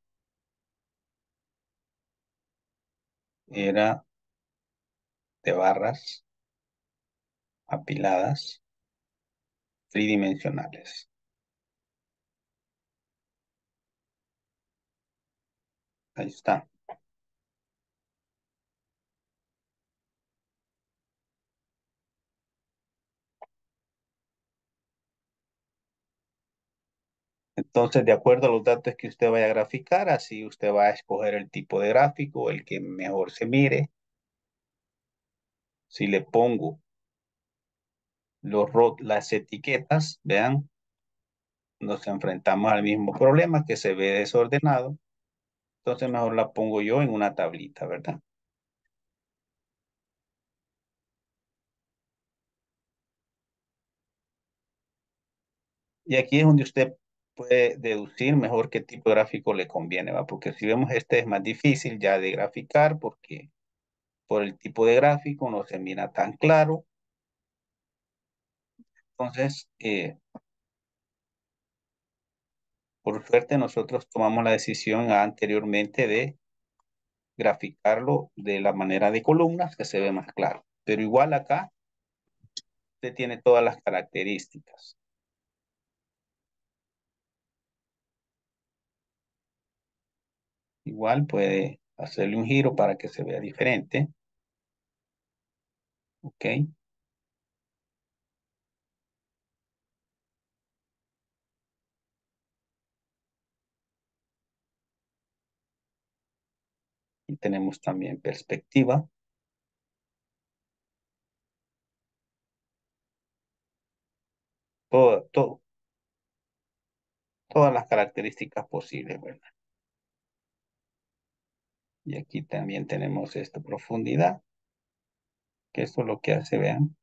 era de barras apiladas tridimensionales. Ahí está. Entonces, de acuerdo a los datos que usted vaya a graficar, así usted va a escoger el tipo de gráfico, el que mejor se mire. Si le pongo los, ro- las etiquetas, vean, nos enfrentamos al mismo problema que se ve desordenado. Entonces, mejor la pongo yo en una tablita, ¿verdad? Y aquí es donde usted puede deducir mejor qué tipo de gráfico le conviene, ¿va? Porque si vemos este es más difícil ya de graficar porque por el tipo de gráfico no se mira tan claro. Entonces, eh, por suerte nosotros tomamos la decisión anteriormente de graficarlo de la manera de columnas que se ve más claro. Pero igual acá usted tiene todas las características. Igual puede hacerle un giro para que se vea diferente. Ok. Y tenemos también perspectiva. Todo, todo, todas las características posibles, ¿verdad? Y aquí también tenemos esta profundidad, que esto es lo que hace, vean,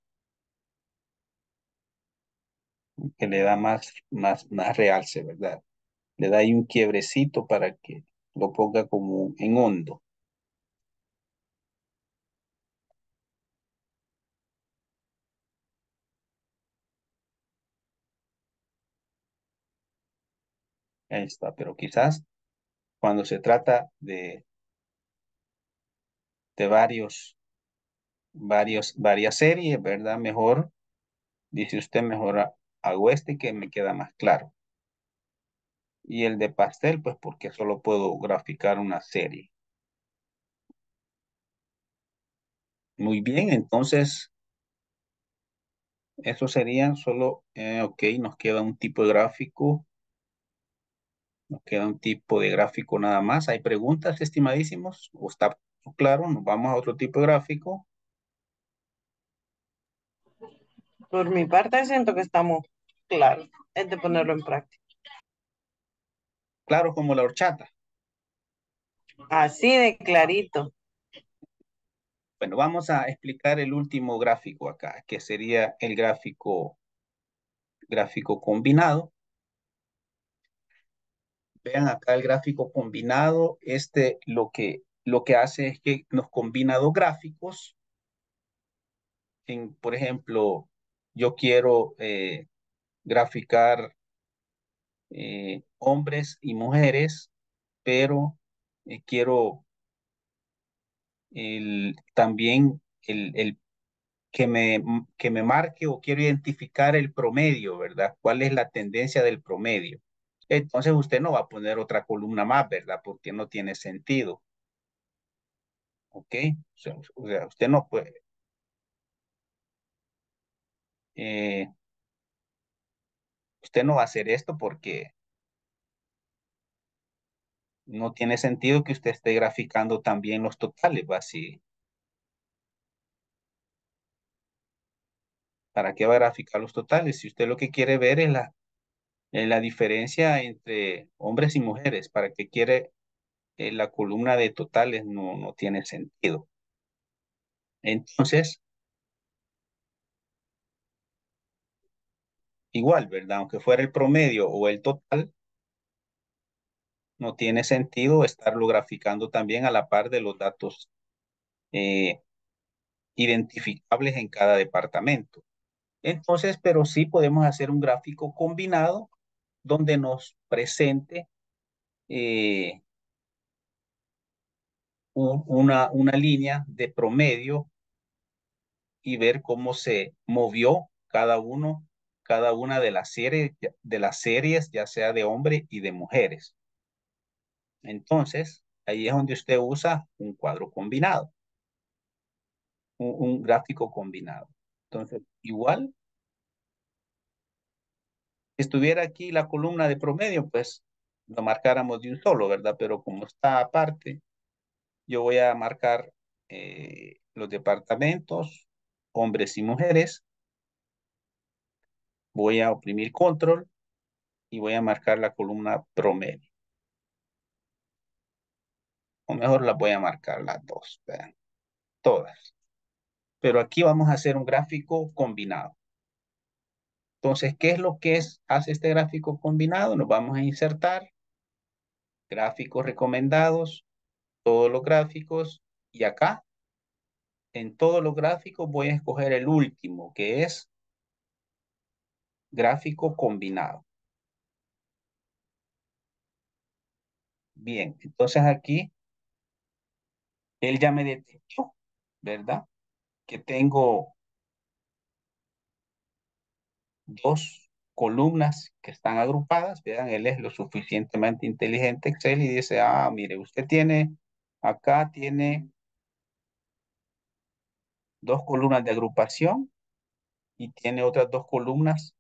que le da más, más, más realce, ¿verdad? Le da ahí un quiebrecito para que lo ponga como en hondo. Ahí está, pero quizás cuando se trata de, de varios, varios, varias series, ¿verdad? Mejor, dice usted, mejor ha- hago este que me queda más claro. Y el de pastel, pues porque solo puedo graficar una serie. Muy bien, entonces eso sería solo, eh, ok, nos queda un tipo de gráfico, nos queda un tipo de gráfico nada más. ¿Hay preguntas, estimadísimos? ¿O está claro? Nos vamos a otro tipo de gráfico. Por mi parte siento que estamos claros. Es de ponerlo en práctica. Claro, como la horchata. Así de clarito. Bueno, vamos a explicar el último gráfico acá, que sería el gráfico, gráfico combinado. Vean acá el gráfico combinado. Este lo que, lo que hace es que nos combina dos gráficos. En, por ejemplo, yo quiero eh, graficar eh, hombres y mujeres, pero eh, quiero el, también el, el que me, que me marque o quiero identificar el promedio, ¿verdad? ¿Cuál es la tendencia del promedio? Entonces usted no va a poner otra columna más, ¿verdad? Porque no tiene sentido. ¿Ok? O sea, o sea, usted no puede. eh, usted no va a hacer esto porque no tiene sentido que usted esté graficando también los totales, ¿va? Si, ¿para qué va a graficar los totales? Si usted lo que quiere ver es la, es la diferencia entre hombres y mujeres, ¿para qué quiere eh, la columna de totales? No, no tiene sentido. Entonces, igual, ¿verdad? Aunque fuera el promedio o el total, no tiene sentido estarlo graficando también a la par de los datos eh, identificables en cada departamento. Entonces, pero sí podemos hacer un gráfico combinado donde nos presente eh, un- una, una línea de promedio y ver cómo se movió cada uno, cada una de las series, de las series, ya sea de hombres y de mujeres. Entonces, ahí es donde usted usa un cuadro combinado, un, un gráfico combinado. Entonces, igual, si estuviera aquí la columna de promedio, pues lo marcáramos de un solo, ¿verdad? Pero como está aparte, yo voy a marcar eh, los departamentos, hombres y mujeres. Voy a oprimir control y voy a marcar la columna promedio. O mejor las voy a marcar las dos, vean, todas. Pero aquí vamos a hacer un gráfico combinado. Entonces, ¿qué es lo que es, hace este gráfico combinado? Nos vamos a insertar gráficos recomendados, todos los gráficos, y acá, en todos los gráficos, voy a escoger el último, que es gráfico combinado. Bien, entonces aquí, él ya me detectó, ¿verdad? Que tengo dos columnas que están agrupadas. Vean, él es lo suficientemente inteligente Excel y dice, ah, mire, usted tiene, acá tiene dos columnas de agrupación y tiene otras dos columnas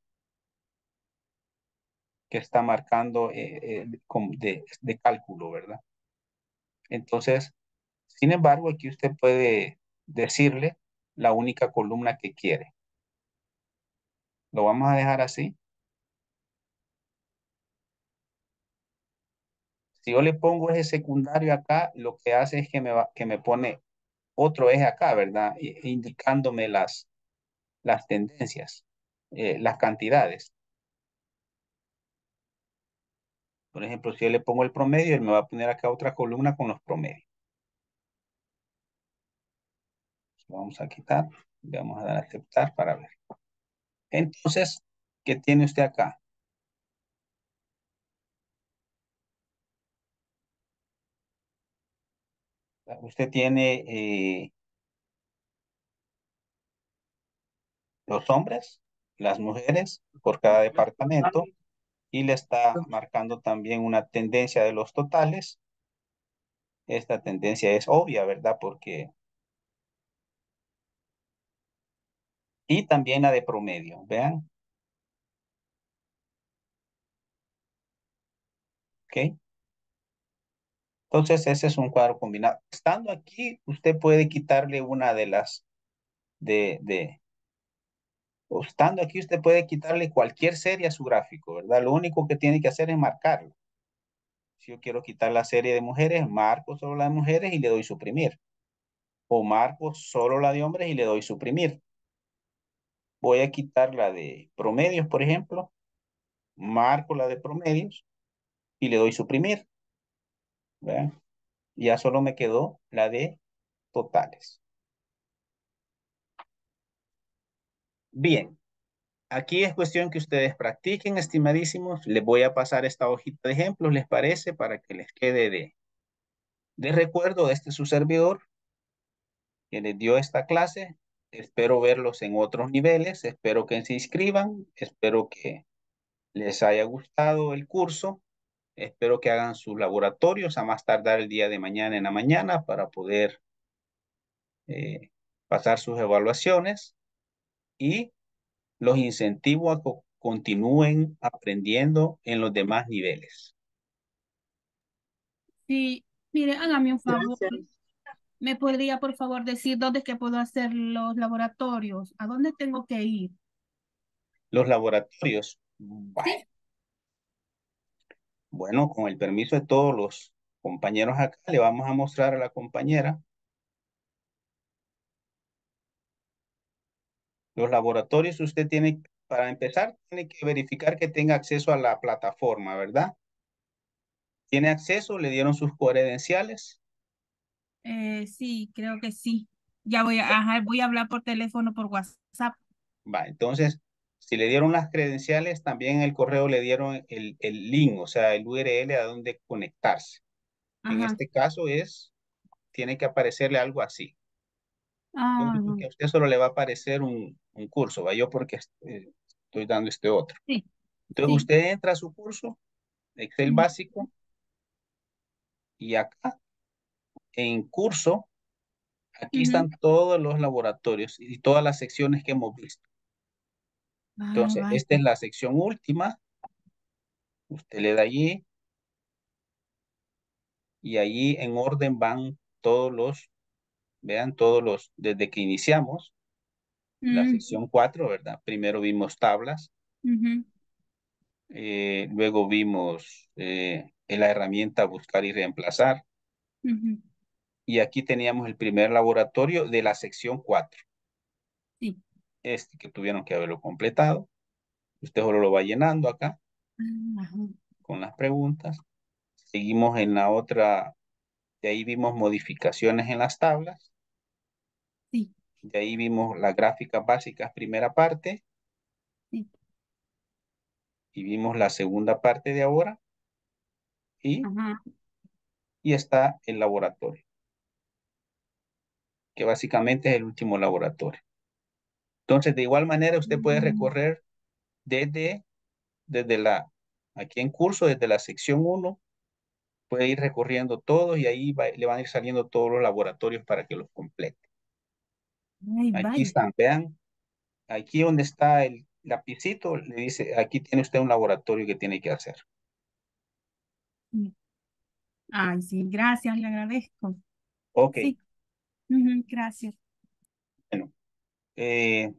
que está marcando eh, eh, de, de cálculo, ¿verdad? Entonces, sin embargo, aquí usted puede decirle la única columna que quiere. Lo vamos a dejar así. Si yo le pongo eje secundario acá, lo que hace es que me, va, que me pone otro eje acá, ¿verdad? Indicándome las, las tendencias, eh, las cantidades. Por ejemplo, si yo le pongo el promedio, él me va a poner acá otra columna con los promedios. Lo vamos a quitar, le vamos a dar a aceptar para ver. Entonces, ¿qué tiene usted acá? Usted tiene eh, los hombres, las mujeres por cada departamento y le está marcando también una tendencia de los totales. Esta tendencia es obvia, ¿verdad? Porque... Y también la de promedio, vean. ¿Ok? Entonces, ese es un cuadro combinado. Estando aquí, usted puede quitarle una de las, de, de, o estando aquí, usted puede quitarle cualquier serie a su gráfico, ¿verdad? Lo único que tiene que hacer es marcarlo. Si yo quiero quitar la serie de mujeres, marco solo la de mujeres y le doy suprimir. O marco solo la de hombres y le doy suprimir. Voy a quitar la de promedios, por ejemplo. Marco la de promedios y le doy suprimir. ¿Vean? Ya solo me quedó la de totales. Bien. Aquí es cuestión que ustedes practiquen, estimadísimos. Les voy a pasar esta hojita de ejemplos, ¿les parece? Para que les quede de, de recuerdo de este su servidor que les dio esta clase. Espero verlos en otros niveles. Espero que se inscriban. Espero que les haya gustado el curso. Espero que hagan sus laboratorios a más tardar el día de mañana en la mañana para poder eh, pasar sus evaluaciones y los incentivo a que continúen aprendiendo en los demás niveles. Sí, mire, hágame un favor. Gracias. ¿Me podría, por favor, decir dónde es que puedo hacer los laboratorios? ¿A dónde tengo que ir? Los laboratorios, bueno, Sí. bueno, con el permiso de todos los compañeros acá, le vamos a mostrar a la compañera los laboratorios. Usted tiene para empezar, tiene que verificar que tenga acceso a la plataforma, ¿verdad? ¿Tiene acceso? ¿Le dieron sus credenciales? Eh, sí, creo que sí. Ya voy a, ajá, voy a hablar por teléfono, por WhatsApp. Va, entonces, si le dieron las credenciales, también en el correo le dieron el, el link, o sea, el U R L a donde conectarse. En Ajá. este caso es, tiene que aparecerle algo así. Yo Ah, digo que a usted solo le va a aparecer un, un curso, ¿va? Yo porque eh, estoy dando este otro. sí, Entonces sí. usted entra a su curso, Excel Mm, básico, y acá en curso, aquí ujú. están todos los laboratorios y todas las secciones que hemos visto. Ah, Entonces, vaya. esta es la sección última. Usted le da allí y allí en orden van todos los, vean, todos los, desde que iniciamos la Mm, sección cuatro, ¿verdad? Primero vimos tablas, ujú, eh, luego vimos eh, la herramienta buscar y reemplazar. ujú. Y aquí teníamos el primer laboratorio de la sección cuatro. Sí. Este que tuvieron que haberlo completado. Usted solo lo va llenando acá Ah, ajá. con las preguntas. Seguimos en la otra, de ahí vimos modificaciones en las tablas. Sí, De ahí vimos las gráficas básicas, primera parte, sí. y vimos la segunda parte de ahora, y, Ajá. y está el laboratorio, que básicamente es el último laboratorio. Entonces, de igual manera, usted puede Mm, recorrer desde, desde la, aquí en curso, desde la sección uno, puede ir recorriendo todos y ahí va- le van a ir saliendo todos los laboratorios para que los complete. ay, Aquí vaya. están, vean, aquí donde está el lapicito, le dice, aquí tiene usted un laboratorio que tiene que hacer. Sí. Ay, sí, gracias, le agradezco. Ok, Sí, ujú, gracias. bueno, eh,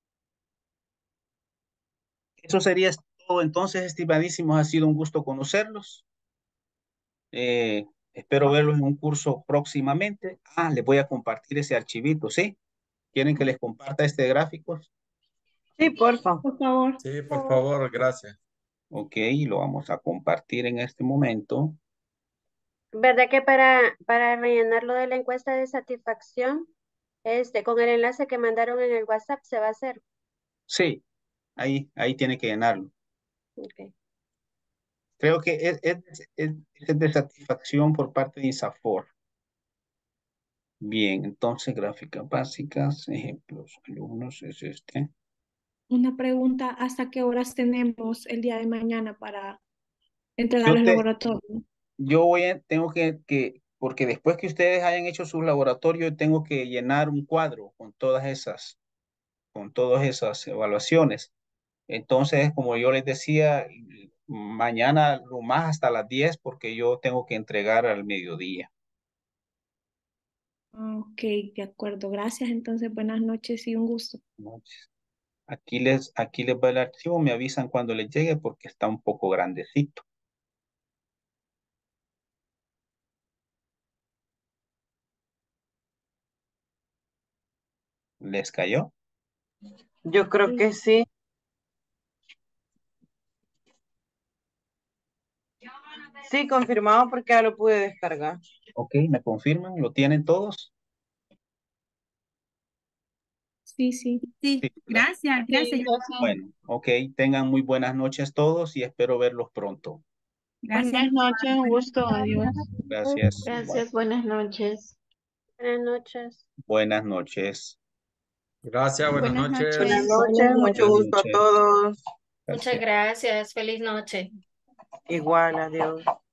eso sería todo. Entonces, estimadísimos, ha sido un gusto conocerlos. Eh, espero verlos en un curso próximamente. Ah, les voy a compartir ese archivito, ¿sí? ¿Quieren que les comparta este gráfico? Sí, porfa. Por favor. Sí, por favor, gracias. Ok, lo vamos a compartir en este momento. ¿Verdad que para, para rellenar lo de la encuesta de satisfacción, este, con el enlace que mandaron en el WhatsApp se va a hacer? Sí, ahí, ahí tiene que llenarlo. Ok. Creo que es, es, es- es de satisfacción por parte de INSAFOR. Bien, entonces gráficas básicas, ejemplos, alumnos, es este. Una pregunta, ¿hasta qué horas tenemos el día de mañana para entregar Yo los te, laboratorios? yo voy a, tengo que, que, porque después que ustedes hayan hecho su laboratorio, tengo que llenar un cuadro con todas esas, con todas esas evaluaciones. Entonces, como yo les decía, mañana lo más hasta las diez porque yo tengo que entregar al mediodía. Ok, de acuerdo. Gracias. Entonces, buenas noches y un gusto. Noches. Aquí les, aquí les va el archivo, me avisan cuando les llegue porque está un poco grandecito. ¿Les cayó? Yo creo que sí. Sí, confirmado porque ya lo pude descargar. Ok, ¿me confirman? ¿Lo tienen todos? Sí, sí. Sí, Sí, ¿verdad? gracias, Sí, gracias. gracias. Bueno, ok, tengan muy buenas noches todos y espero verlos pronto. Gracias. Buenas noches, un gusto, adiós. Gracias. Bye. Gracias, buenas noches. Buenas noches. Buenas noches. Gracias, buenas Buenas Buenas noches. noches. noches, Buenas mucho Buenas noches. gusto a noches. todos. Muchas Gracias. gracias. Feliz noche. Igual, adiós.